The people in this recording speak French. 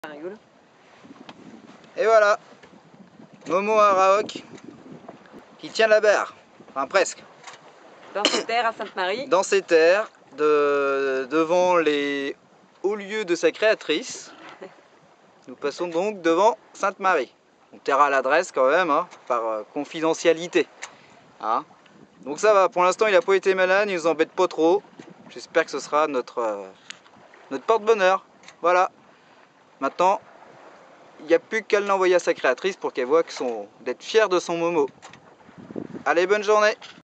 Rigolo. Et voilà, Momo Araok qui tient la barre, enfin presque. Dans ces terres à Sainte-Marie. Dans ces terres, devant les hauts lieux de sa créatrice, nous passons donc devant Sainte-Marie. On taira l'adresse quand même, hein, par confidentialité. Hein. Donc ça va, pour l'instant il n'a pas été malade, il nous embête pas trop. J'espère que ce sera notre porte-bonheur. Voilà. Maintenant, il n'y a plus qu'à l'envoyer à sa créatrice pour qu'elle voit d'être fière de son Momo. Allez, bonne journée!